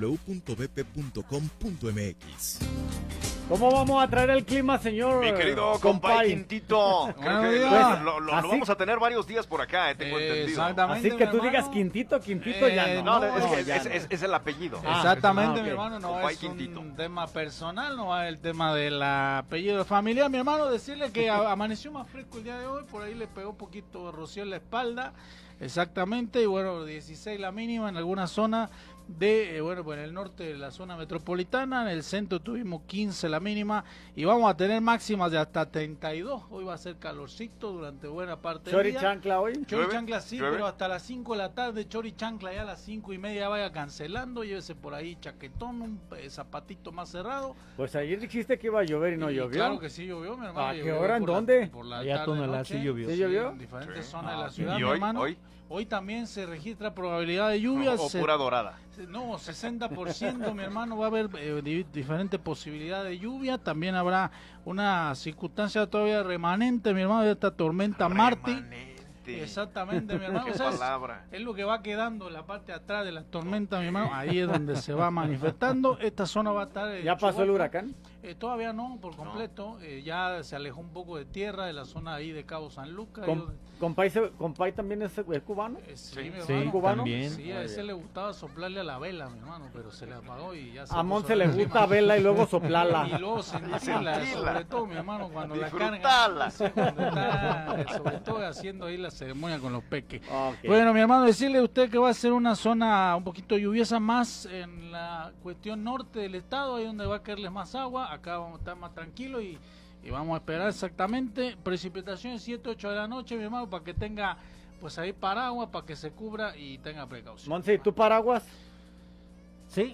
www.bp.com.mx. ¿Cómo vamos a traer el clima, señor? Mi querido compay Quintito, creo que lo vamos a tener varios días por acá, tengo entendido. Exactamente. Así que tú mi digas hermano. Quintito ya no. No, ya es el apellido. Exactamente, ok. mi hermano, no Compay es Quintito. un tema personal, no es el tema del apellido familiar. Mi hermano, decirle que amaneció más fresco el día de hoy, por ahí le pegó un poquito de rocío en la espalda, exactamente, y bueno, 16 la mínima en alguna zona de, pues en el norte de la zona metropolitana, en el centro tuvimos 15 la mínima, y vamos a tener máximas de hasta 32, hoy va a ser calorcito durante buena parte del día. ¿Chori chancla hoy? Chori chancla sí, ¿Llueve? pero hasta las 5 de la tarde, chori chancla ya a las 5:30 ya vaya cancelando, llévese por ahí chaquetón, un zapatito más cerrado. Pues ayer dijiste que iba a llover y no llovió. Claro que sí llovió, mi hermano. ¿A qué llovió hora? ¿En por la- dónde? por la Allá tarde, Tonalá noche. sí llovió. ¿Sí llovió? En diferentes Sí. zonas de la ok. ciudad, ¿Y mi hoy? hermano. ¿Hoy? Hoy también se registra probabilidad de lluvia. O pura dorada. No, 60%, mi hermano, va a haber diferentes posibilidades de lluvia. También habrá una circunstancia todavía remanente, mi hermano, de esta tormenta Marty. Remanente. Exactamente, mi hermano. Qué O sea, palabra. es lo que va quedando en la parte de atrás de la tormenta, mi hermano. Ahí es donde se va manifestando. Esta zona va a estar... ¿Ya pasó el chuvosa. huracán? Todavía no, por completo. Ya se alejó un poco de tierra de la zona ahí de Cabo San Lucas. ¿Compay también es cubano? Sí, mi Sí, hermano. ¿cubano? también. Sí, a ese le gustaba soplarle a la vela, mi hermano, pero se le apagó y ya se A puso Monse le encima. gusta verla y luego soplarla. Y luego sentirla, Sentirla. sobre todo, mi hermano, cuando la Disfrutarla. carga. Sí, cuando está, sobre todo haciendo ahí la ceremonia con los peques. Ok. Bueno, mi hermano, decirle a usted que va a ser una zona un poquito lluviosa más en la cuestión norte del estado, ahí donde va a caerles más agua. Acá vamos a estar más tranquilos y vamos a esperar exactamente precipitaciones 7-8 de la noche, mi hermano, para que tenga pues ahí paraguas, para que se cubra y tenga precaución. Monse, ¿tú paraguas? Sí,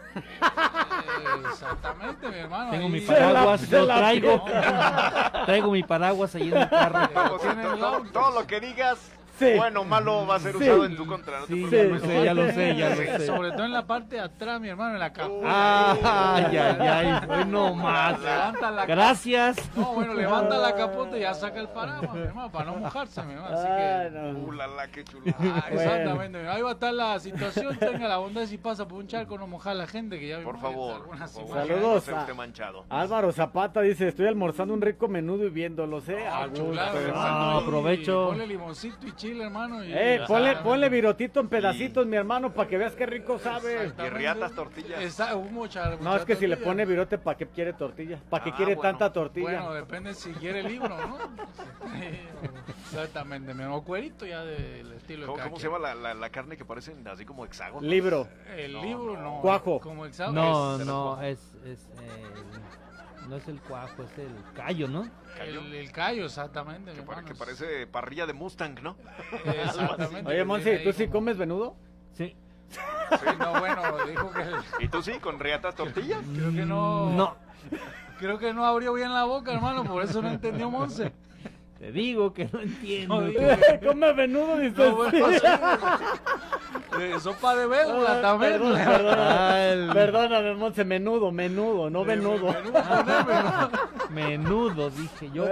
Exactamente, mi hermano. tengo ahí- mi paraguas, se lo la traigo. No, Traigo mi paraguas ahí en el carro. Como si todo lo que digas, Sí. bueno o malo, va a ser Sí. usado en tu contra. No te Sí, preocupes. ya lo sé, ya lo Sí, sé. sobre todo en la parte de atrás, mi hermano, en la capa. Ay, bueno más. Levanta la Gracias. No, bueno, levanta la capota y ya saca el paraguas, mi hermano, para no mojarse, mi hermano. Así Ay, que... no. Ulala, qué chulo. Exactamente, ahí va a estar la situación. Tenga la bondad si pasa por un charco, no mojar a la gente que ya Por vimos favor, algunas por favor, imágenes. Saludos no sea a- usted manchado. Álvaro Zapata dice, estoy almorzando un rico menudo y viéndolos, Ah, gusto, chulada, hermano. hermano, y aprovecho. Ponle limoncito y chile, hermano. Ponle virotito en pedacitos, mi hermano, para que veas qué rico sabe. Y riatas tortillas. No, es que si le pone virote, ¿para qué quiere tortilla? ¿Para qué quiere bueno. tanta tortilla? Bueno, depende si quiere el libro, ¿no? Exactamente, mi hermano, cuerito ya del estilo de ¿Cómo cada se quien. llama la carne que parecen así como hexágonos? Libro. El libro no. Cuajo. Como examen. No, es- no, no es el cuajo, es el callo, ¿no? El callo, exactamente. mi hermano. Que parece parrilla de Mustang, ¿no? Exactamente. Oye, Monse, ¿tú sí comes menudo? Sí. Sí, no, bueno, dijo que ¿Y tú sí, con riatas tortillas? creo que no. No. Creo que no abrió bien la boca, hermano, por eso no entendió Monse. Te digo que no entiendo. No, digo- Come menudo, dice. No, bueno, sí. Sopa de védula también. Perdóname, Monse, menudo, no venudo. Menudo, poneme, ¿no? Menudo, dije yo.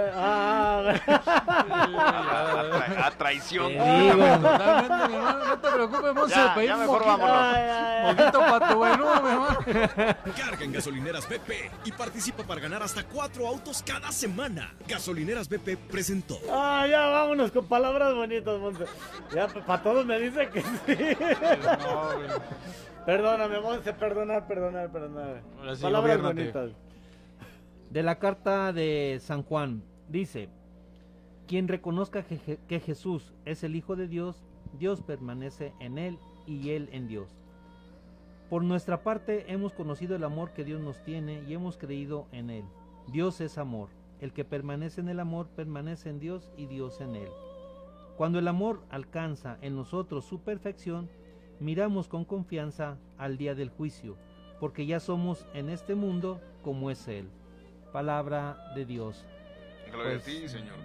A traición. Totalmente, mi hermano. No te preocupes, Monse. Ya mejor vámonos. Poquito para tu menú, mi hermano. Carga en Gasolineras BP y participa para ganar hasta 4 autos cada semana. Gasolineras BP presentó. Ya vámonos con palabras bonitas, Monse. Ya para todos me dice que sí. Perdóname, Monse, perdonar. Sí, Palabras gobiérnate. bonitas. De la carta de San Juan, dice: quien reconozca que Jesús es el Hijo de Dios, Dios permanece en él y él en Dios. Por nuestra parte hemos conocido el amor que Dios nos tiene y hemos creído en él. Dios es amor. El que permanece en el amor permanece en Dios y Dios en él. Cuando el amor alcanza en nosotros su perfección, miramos con confianza al día del juicio, porque ya somos en este mundo como es él. Palabra de Dios. Gloria a ti, Señor.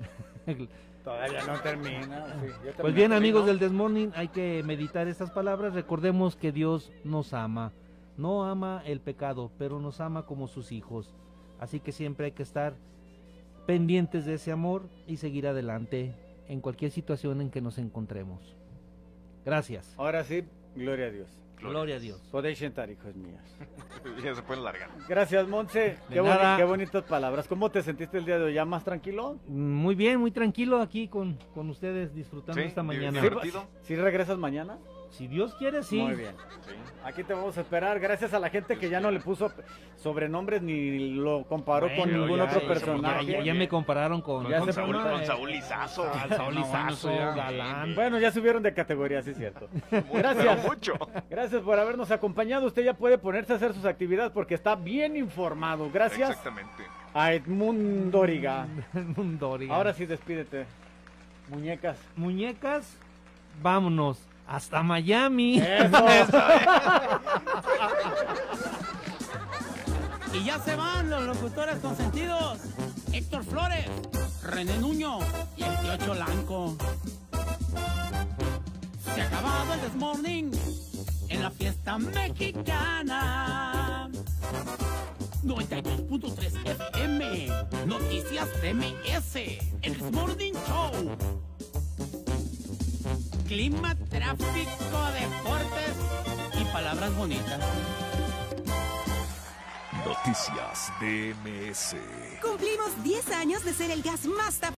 Todavía no termina. Pues bien, amigos del This Morning, hay que meditar estas palabras. Recordemos que Dios nos ama. No ama el pecado, pero nos ama como sus hijos. Así que siempre hay que estar pendientes de ese amor y seguir adelante en cualquier situación en que nos encontremos. Gracias. Ahora sí, gloria a Dios. Gloria a Dios. Podéis sentar, hijos míos. Ya se pueden largar. Gracias, Monse. Qué bonitas palabras. ¿Cómo te sentiste el día de hoy? ¿Ya más tranquilo? Muy bien, muy tranquilo aquí con ustedes disfrutando esta mañana. ¿Sí regresas mañana? Si Dios quiere, sí. Muy bien. Sí. Aquí te vamos a esperar. Gracias a la gente que ya no le puso sobrenombres ni lo comparó con ningún otro personaje. Ya me compararon con Saúl Lizazo. Saúl Lizazo, Galán. Bueno, ya subieron de categoría, sí es cierto. Gracias. Mucho. Gracias por habernos acompañado. Usted ya puede ponerse a hacer sus actividades porque está bien informado. Gracias. Exactamente. A Edmundo Dóriga. Edmundo Dóriga. Ahora sí, despídete. Muñecas, vámonos. Hasta Miami. Eso. Y ya se van los locutores consentidos. Héctor Flores, René Nuño y el tío Cholanco. Se ha acabado el This Morning en la fiesta mexicana. 92.3 FM, Noticias TMS, el This Morning Show. Clima, tráfico, deportes y palabras bonitas. Noticias DMS. Cumplimos 10 años de ser el gas más